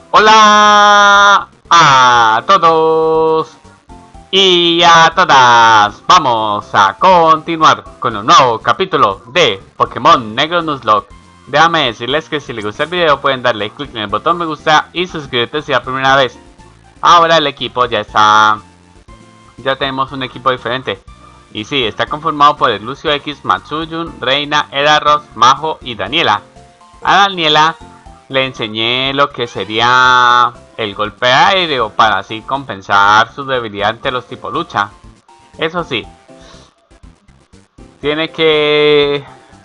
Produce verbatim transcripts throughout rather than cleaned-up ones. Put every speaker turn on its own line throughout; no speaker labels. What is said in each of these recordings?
Hola a todos y a todas. Vamos a continuar con un nuevo capítulo de Pokémon Negro Nuzlocke. Déjame decirles que si les gusta el video pueden darle clic en el botón me gusta y suscribirte si es la primera vez. Ahora el equipo ya está... Ya tenemos un equipo diferente. Y sí, está conformado por el Lucio X, Matsuyun, Reina, Eraros, Majo y Daniela. A Daniela le enseñé lo que sería el golpe aéreo para así compensar su debilidad ante los tipo lucha. Eso sí, tiene que...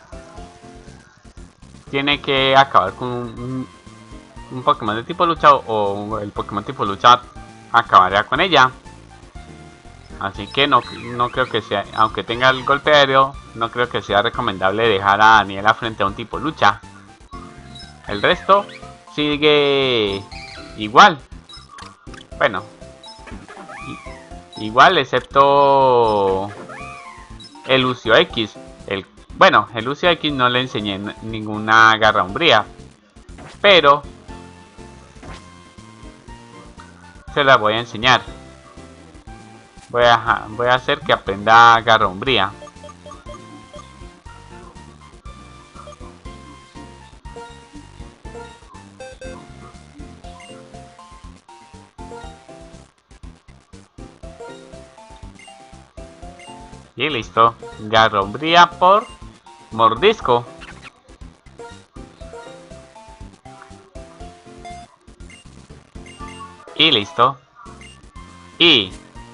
Tiene que acabar con un, un Pokémon de tipo lucha o el Pokémon tipo lucha acabaría con ella. Así que no, no creo que sea, aunque tenga el golpe aéreo, no creo que sea recomendable dejar a Daniela frente a un tipo lucha. El resto sigue igual. Bueno, igual excepto el Lucio X. El, bueno, el Lucio X no le enseñé ninguna garra umbría, pero se la voy a enseñar. Voy a, voy a hacer que aprenda garra umbría. Y listo. Garra umbría por mordisco. Y listo. Y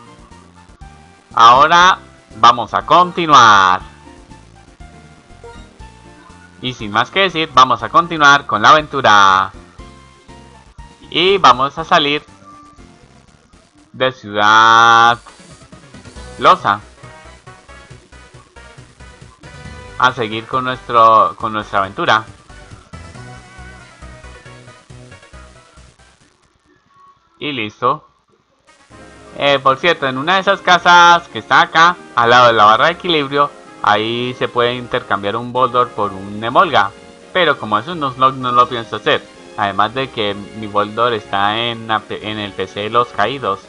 ahora vamos a continuar. Y sin más que decir, vamos a continuar con la aventura. Y vamos a salir de Ciudad Losa. A seguir con nuestro con nuestra aventura. Y listo. Eh, por cierto, en una de esas casas que está acá, al lado de la barra de equilibrio, ahí se puede intercambiar un Boldor por un Emolga. Pero como es un Nuzlocke no lo pienso hacer. Además de que mi Boldor está en, en el P C de los caídos.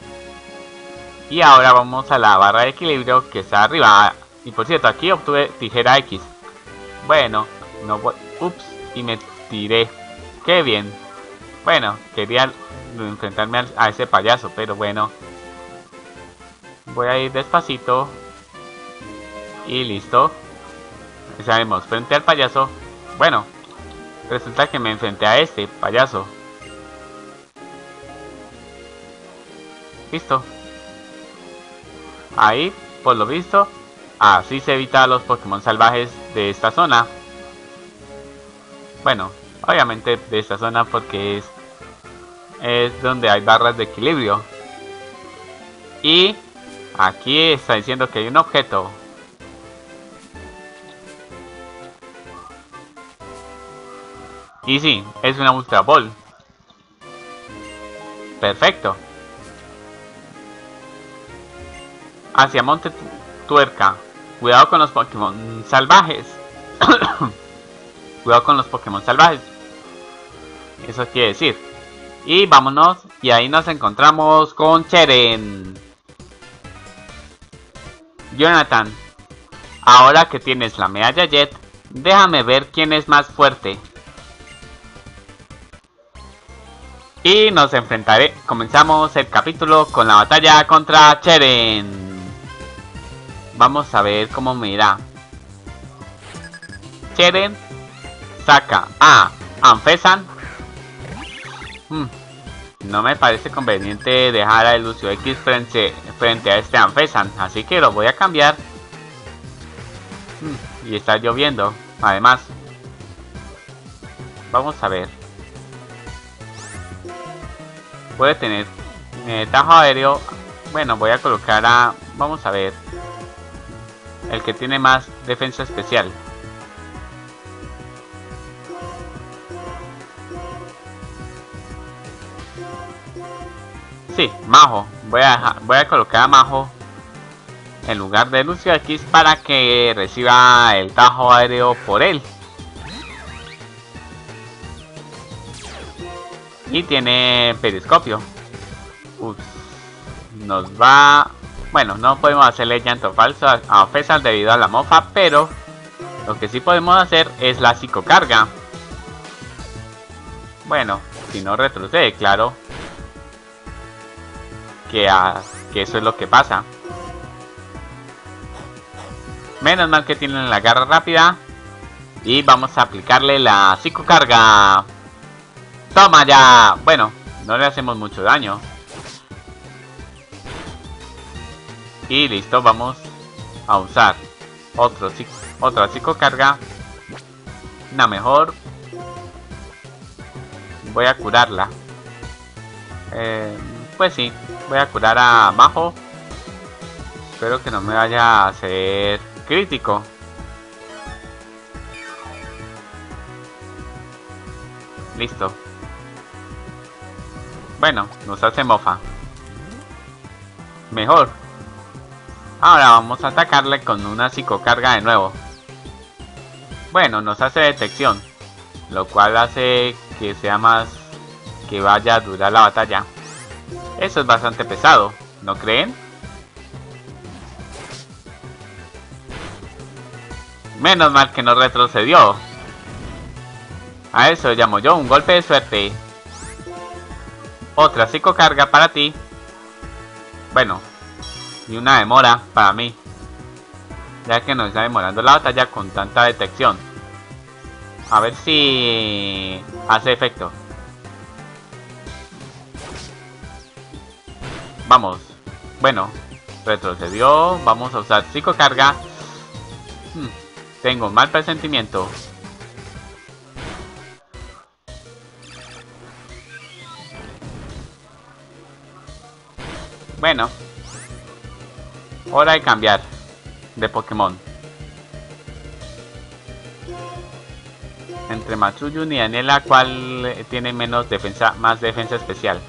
Y ahora vamos a la barra de equilibrio que está arriba. Y por cierto, aquí obtuve tijera X. Bueno, no voy... Ups, y me tiré. Qué bien. Bueno, quería enfrentarme a ese payaso, pero bueno. Voy a ir despacito. Y listo. Sabemos, frente al payaso. Bueno, resulta que me enfrenté a este payaso. Listo. Ahí, por lo visto, así se evita a los Pokémon salvajes de esta zona. Bueno, obviamente de esta zona porque es es donde hay barras de equilibrio. Y aquí está diciendo que hay un objeto. Y sí, es una Ultra Ball. Perfecto. Hacia Monte Tuerca. Cuidado con los Pokémon salvajes. Cuidado con los Pokémon salvajes. Eso quiere decir. Y vámonos, y ahí nos encontramos con Cheren. Jonathan, ahora que tienes la medalla Jet, déjame ver quién es más fuerte. Y nos enfrentaré. Comenzamos el capítulo con la batalla contra Cheren. Vamos a ver cómo me irá. Cheren saca a Amphasan. Hmm. No me parece conveniente dejar a Lucio X frente, frente a este Amphasan, así que lo voy a cambiar. Hmm. Y está lloviendo, además. Vamos a ver. Puede tener eh, tajo aéreo. Bueno, voy a colocar a... Vamos a ver. El que tiene más defensa especial. Sí, Majo. Voy a, voy a colocar a Majo en lugar de Lucio X para que reciba el tajo aéreo por él. Y tiene periscopio. Ups. Nos va... Bueno, no podemos hacerle llanto falso a, a Fezan debido a la mofa, pero lo que sí podemos hacer es la psicocarga. Bueno, si no retrocede, claro. Que, a, que eso es lo que pasa. Menos mal que tienen la garra rápida. Y vamos a aplicarle la psicocarga. ¡Toma ya! Bueno, no le hacemos mucho daño. Y listo, vamos a usar otro, otra psicocarga. Una mejor. Voy a curarla. Eh, pues sí, voy a curar a Majo. Espero que no me vaya a hacer crítico. Listo. Bueno, nos hace mofa. Mejor. Ahora vamos a atacarle con una psicocarga de nuevo. Bueno, nos hace detección, lo cual hace que sea más... que vaya a durar la batalla. Eso es bastante pesado, ¿no creen? Menos mal que no retrocedió. A eso llamo yo un golpe de suerte. Otra psicocarga para ti. Bueno, y una demora para mí, ya que nos está demorando la batalla con tanta detección. A ver si hace efecto. Vamos. Bueno, retrocedió. Vamos a usar psicocarga. Hmm, tengo un mal presentimiento. Bueno, hora de cambiar de Pokémon. Entre Matsuyun y Daniela, ¿cuál tiene menos defensa, más defensa especial?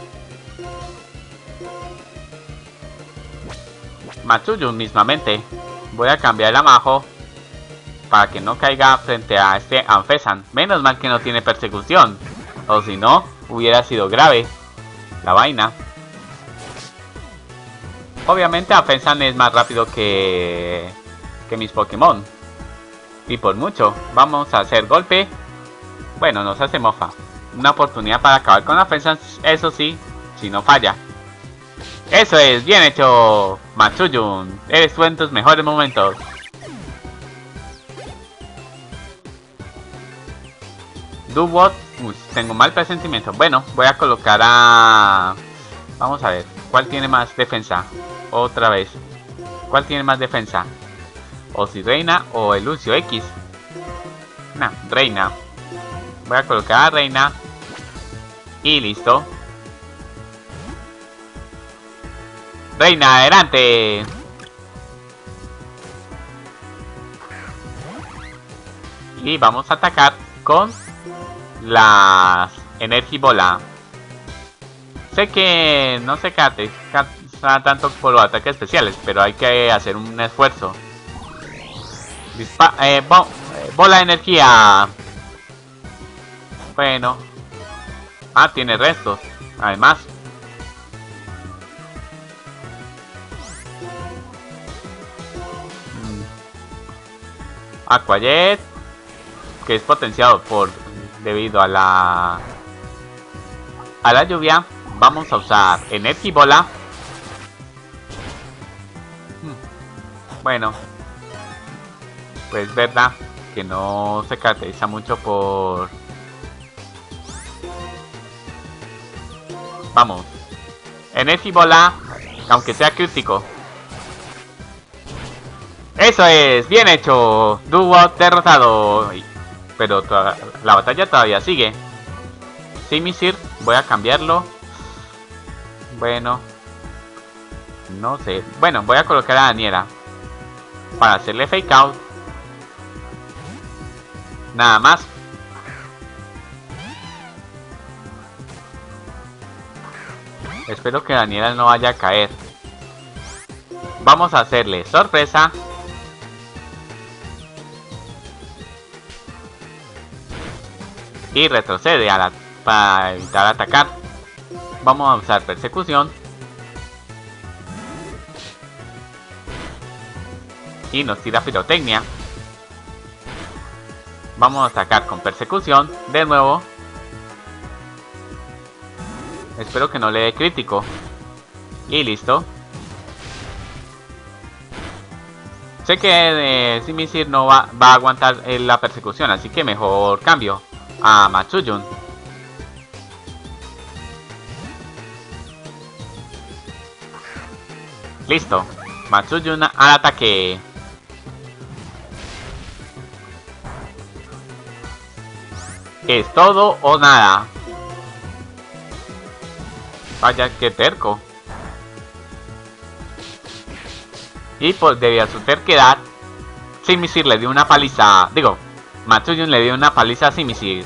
Matsuyun mismamente. Voy a cambiar a Majo para que no caiga frente a este Amphasan. Menos mal que no tiene persecución, o si no, hubiera sido grave la vaina. Obviamente Amphasan es más rápido que, que mis Pokémon. Y por mucho. Vamos a hacer golpe. Bueno, nos hace mofa. Una oportunidad para acabar con Amphasan. Eso sí, si no falla. Eso es, bien hecho, Matsuyun. Eres tú en tus mejores momentos. Do what? Uy, tengo mal presentimiento. Bueno, voy a colocar a... Vamos a ver, ¿cuál tiene más defensa? Otra vez. ¿Cuál tiene más defensa? O si Reina o el Lucio X. Nah, Reina. Voy a colocar a Reina. Y listo. Reina, adelante. Y vamos a atacar con las Energibola. Sé que no se cate tanto por los ataques especiales, pero hay que hacer un esfuerzo. Dispa eh, bo eh, bola de energía. Bueno. Ah, tiene restos. Además. Mm. Aquajet, que es potenciado por debido a la a la lluvia. Vamos a usar Energibola. Bueno, pues verdad que no se caracteriza mucho por... Vamos, Energibola, aunque sea crítico. Eso es, bien hecho. Dúo derrotado. Pero la batalla todavía sigue. Simisir, voy a cambiarlo. Bueno, no sé. Bueno, voy a colocar a Daniela para hacerle fake out. Nada más. Espero que Daniela no vaya a caer. Vamos a hacerle sorpresa. Y retrocede a la, para evitar atacar. Vamos a usar persecución. Y nos tira pirotecnia. Vamos a atacar con persecución de nuevo. Espero que no le dé crítico. Y listo. Sé que eh, Simisear no va, va a aguantar eh, la persecución, así que mejor cambio a Matsuyun. Listo. Matsuyun al ataque. Es todo o nada. Vaya, que terco. Y pues debido a su terquedad, Simisear le dio una paliza. Digo, Matsuyun le dio una paliza a Simisear.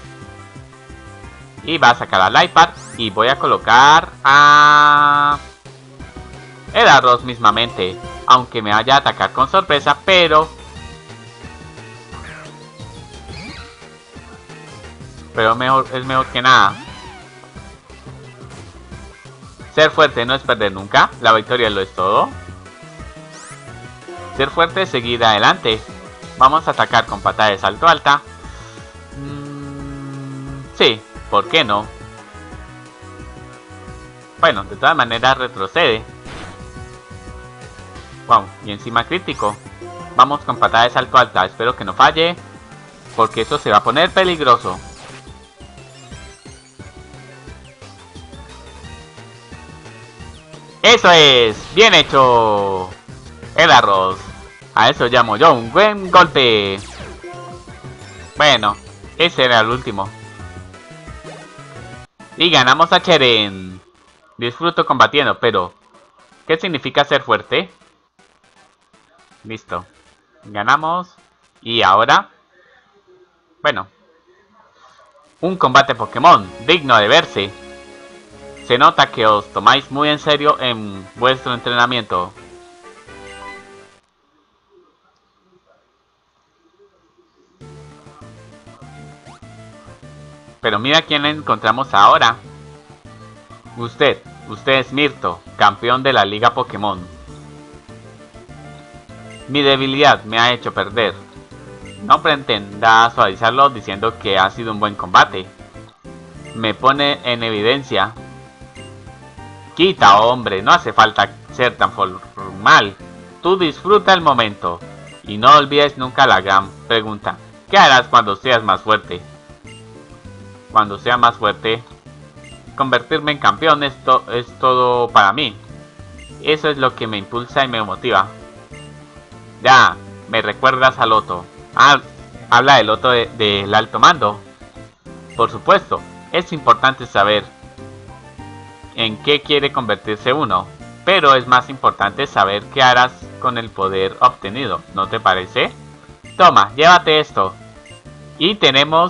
Y va a sacar al iPad. Y voy a colocar a Edaros mismamente. Aunque me vaya a atacar con sorpresa, pero Pero mejor, es mejor que nada. Ser fuerte no es perder nunca. La victoria lo es todo. Ser fuerte es seguir adelante. Vamos a atacar con patada de salto alta. Mm, sí, ¿por qué no? Bueno, de todas maneras retrocede. Wow, y encima crítico. Vamos con patada de salto alta. Espero que no falle, porque eso se va a poner peligroso. ¡Eso es! ¡Bien hecho! El arroz. A eso llamo yo un buen golpe. Bueno, ese era el último. Y ganamos a Cheren. Disfruto combatiendo, pero ¿qué significa ser fuerte? Listo. Ganamos. Y ahora, bueno, un combate Pokémon digno de verse. Se nota que os tomáis muy en serio en vuestro entrenamiento. Pero mira quién encontramos ahora. Usted, usted es Mirto, campeón de la Liga Pokémon. Mi debilidad me ha hecho perder. No pretenda suavizarlo diciendo que ha sido un buen combate. Me pone en evidencia. Quita, hombre, no hace falta ser tan formal. Tú disfruta el momento. Y no olvides nunca la gran pregunta. ¿Qué harás cuando seas más fuerte? Cuando sea más fuerte, convertirme en campeón es, to es todo para mí. Eso es lo que me impulsa y me motiva. Ya, me recuerdas a Loto. Ah, habla de Loto del de, de alto mando. Por supuesto, es importante saber en qué quiere convertirse uno, pero es más importante saber qué harás con el poder obtenido, ¿no te parece? Toma, llévate esto. Y tenemos...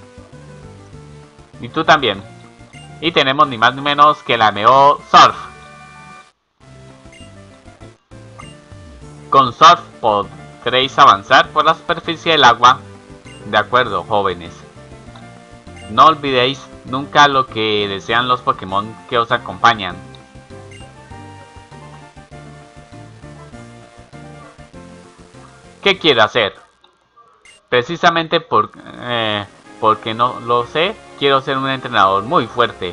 Y tú también. Y tenemos ni más ni menos que la M O Surf. Con Surf podréis avanzar por la superficie del agua. De acuerdo, jóvenes. No olvidéis nunca lo que desean los Pokémon que os acompañan. ¿Qué quiero hacer? Precisamente por, eh, porque no lo sé, quiero ser un entrenador muy fuerte.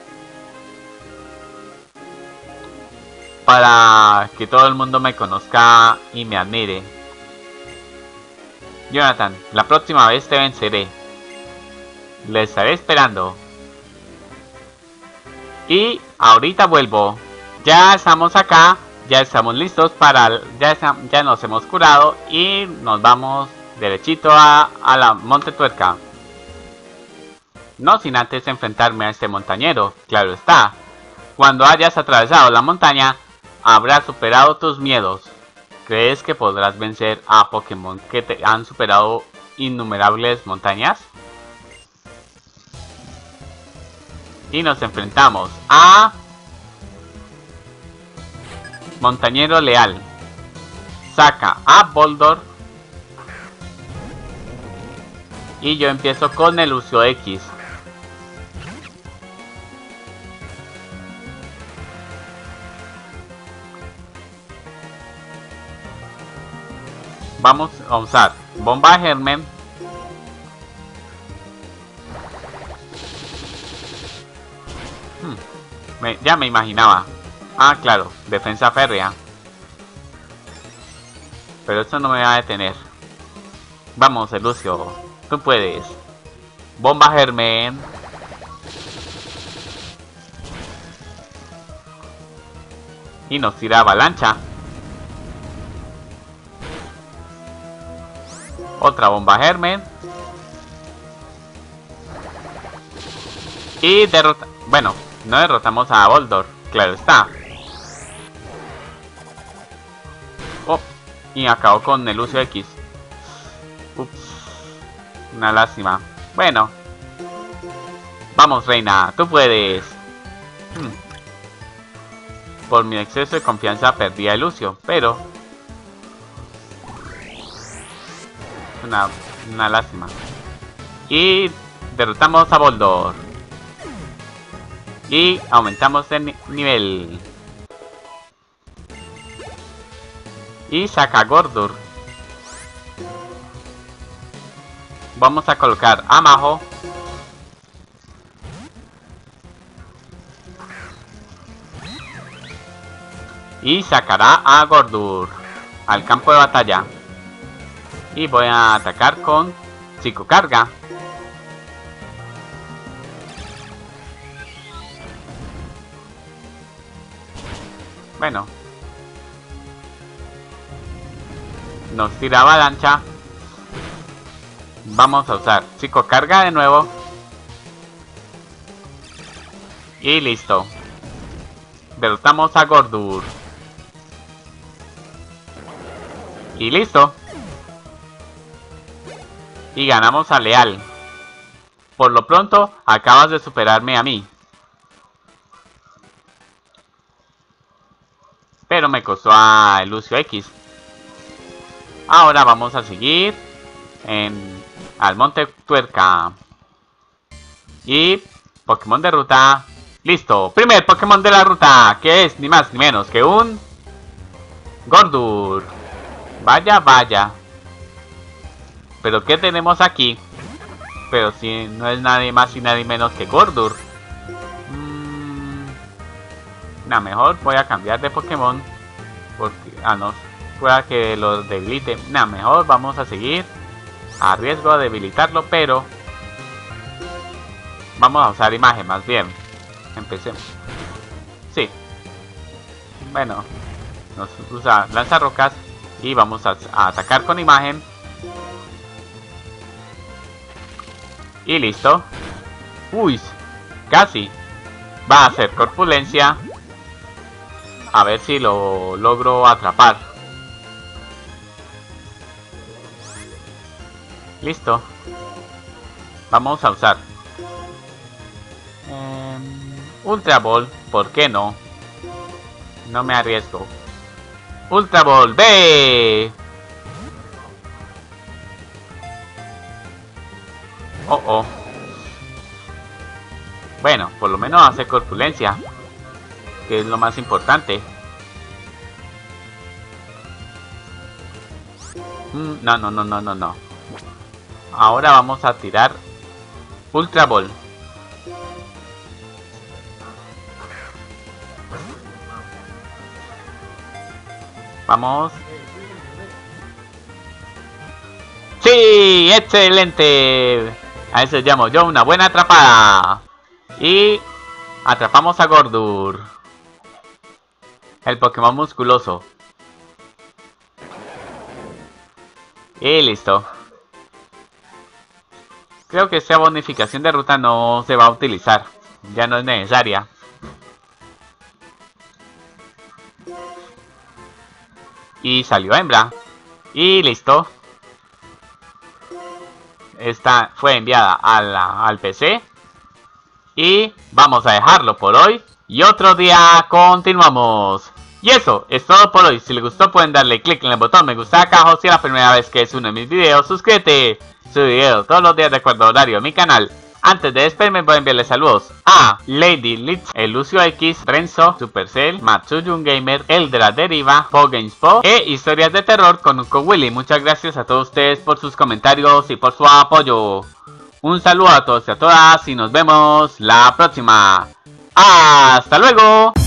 Para que todo el mundo me conozca y me admire. Jonathan, la próxima vez te venceré. Le estaré esperando. Y ahorita vuelvo. Ya estamos acá. Ya estamos listos para... Ya, ya nos hemos curado. Y nos vamos derechito a, a la Monte Tuerca. No sin antes enfrentarme a este montañero. Claro está. Cuando hayas atravesado la montaña, habrás superado tus miedos. ¿Crees que podrás vencer a Pokémon que te han superado innumerables montañas? Y nos enfrentamos a... Montañero Leal. Saca a Boldor. Y yo empiezo con el Lucio X. vamos a usar bomba de germen. Hmm, me, ya me imaginaba. Ah, claro, defensa férrea. Pero esto no me va a detener. Vamos, Lucio, tú puedes. Bomba germen. Y nos tira avalancha. Otra bomba germen. Y derrota... Bueno, no derrotamos a Boldor, claro está. Oh, y acabó con el Lucio X. Ups. Una lástima. Bueno. Vamos, reina, tú puedes. Hmm. Por mi exceso de confianza perdí a Lucio, pero... Una, una lástima. Y derrotamos a Boldor. Y aumentamos de ni nivel. Y saca a Gordur. Vamos a colocar a Majo. Y sacará a Gordur al campo de batalla. Y voy a atacar con psicocarga. Bueno. Nos tira avalancha. Vamos a usar psicocarga de nuevo. Y listo. Derrotamos a Gordur. Y listo. Y ganamos a Leal. Por lo pronto, acabas de superarme a mí. Pero me costó a Lucio X. Ahora vamos a seguir en, al Monte Tuerca. Y Pokémon de ruta. Listo. Primer Pokémon de la ruta. Que es ni más ni menos que un Gordur. Vaya, vaya. Pero ¿qué tenemos aquí? Pero si no es nadie más y nadie menos que Gordur. Mm, nah, mejor voy a cambiar de Pokémon. Porque, ah, no, pueda que lo debilite. Nah, mejor vamos a seguir. A riesgo de debilitarlo, pero vamos a usar imagen más bien. Empecemos. Sí. Bueno, nos usa lanzarrocas. Y vamos a, a atacar con imagen. Y listo. Uy, casi. Va a ser corpulencia. A ver si lo logro atrapar. Listo. Vamos a usar eh, Ultra Ball. ¿Por qué no? No me arriesgo. Ultra Ball, ve. Oh, oh. Bueno, por lo menos hace corpulencia, que es lo más importante. Mm, no, no, no, no, no, no. Ahora vamos a tirar Ultra Ball. Vamos. ¡Sí! ¡Excelente! A eso llamo yo una buena atrapada. Y atrapamos a Gordur, el Pokémon musculoso. Y listo. Creo que esta bonificación de ruta no se va a utilizar. Ya no es necesaria. Y salió hembra. Y listo. Esta fue enviada a la, al P C. Y vamos a dejarlo por hoy. Y otro día continuamos. Y eso es todo por hoy. Si les gustó pueden darle click en el botón me gusta acá abajo. Si es la primera vez que es uno de mis videos, suscríbete. Subo videos todos los días de acuerdo a horario en mi canal. Antes de despedirme voy a enviarles saludos a Lady Litz, el Lucio X, Renzo, Supercell, Matsuyun Gamer, Eldra Deriva, PoGamesPo e Historias de Terror con Unco Willy. Muchas gracias a todos ustedes por sus comentarios y por su apoyo. Un saludo a todos y a todas y nos vemos la próxima. ¡Hasta luego!